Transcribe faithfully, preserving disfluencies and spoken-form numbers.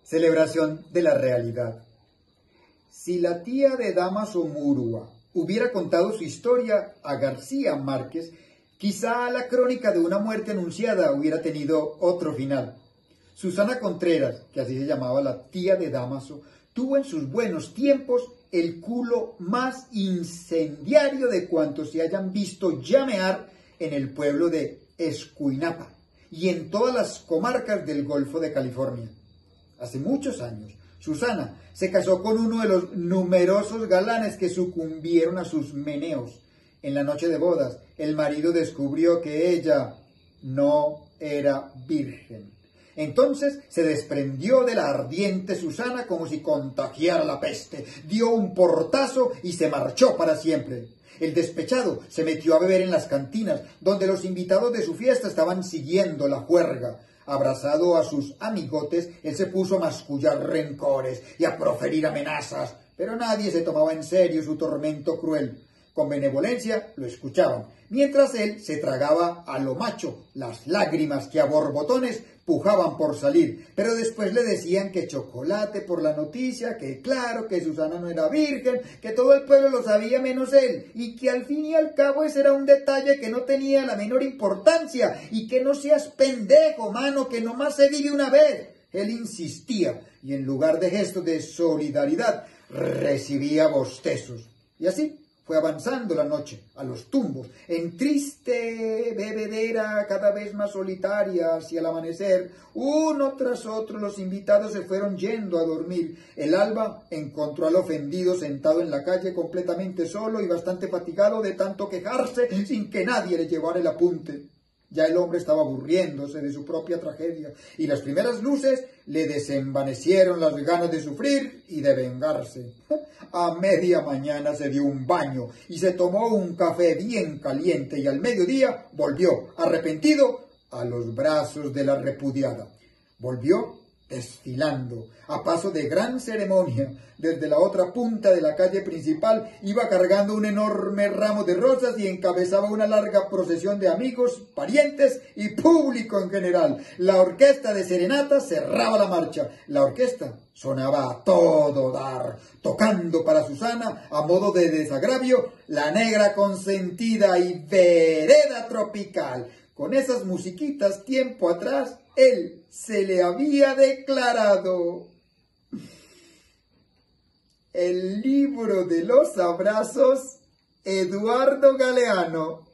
Celebración de la realidad. Si la tía de Dámaso Murúa hubiera contado su historia a García Márquez, quizá la crónica de una muerte anunciada hubiera tenido otro final. Susana Contreras, que así se llamaba la tía de Dámaso, tuvo en sus buenos tiempos el culo más incendiario de cuantos se hayan visto llamear en el pueblo de Escuinapa y en todas las comarcas del Golfo de California. Hace muchos años, Susana se casó con uno de los numerosos galanes que sucumbieron a sus meneos. En la noche de bodas, el marido descubrió que ella no era virgen. Entonces se desprendió de la ardiente Susana como si contagiara la peste, dio un portazo y se marchó para siempre. El despechado se metió a beber en las cantinas, donde los invitados de su fiesta estaban siguiendo la juerga. Abrazado a sus amigotes, él se puso a mascullar rencores y a proferir amenazas, pero nadie se tomaba en serio su tormento cruel. Con benevolencia lo escuchaban, mientras él se tragaba a lo macho las lágrimas que a borbotones pujaban por salir, pero después le decían que chocolate por la noticia, que claro, que Susana no era virgen, que todo el pueblo lo sabía menos él, y que al fin y al cabo ese era un detalle que no tenía la menor importancia, y que no seas pendejo, mano, que nomás se vive una vez. Él insistía, y en lugar de gestos de solidaridad, recibía bostezos. Y así fue avanzando la noche, a los tumbos, en triste bebedera cada vez más solitaria hacia el amanecer. Uno tras otro los invitados se fueron yendo a dormir. El alba encontró al ofendido sentado en la calle completamente solo y bastante fatigado de tanto quejarse sin que nadie le llevara el apunte. Ya el hombre estaba aburriéndose de su propia tragedia y las primeras luces le desenvanecieron las ganas de sufrir y de vengarse. A media mañana se dio un baño y se tomó un café bien caliente y al mediodía volvió, arrepentido, a los brazos de la repudiada. Volvió desfilando, a paso de gran ceremonia, desde la otra punta de la calle principal, iba cargando un enorme ramo de rosas y encabezaba una larga procesión de amigos, parientes y público en general. La orquesta de serenata cerraba la marcha. La orquesta sonaba a todo dar, tocando para Susana, a modo de desagravio, La Negra Consentida y Vereda Tropical. Con esas musiquitas, tiempo atrás, él se le había declarado. El libro de los abrazos, Eduardo Galeano.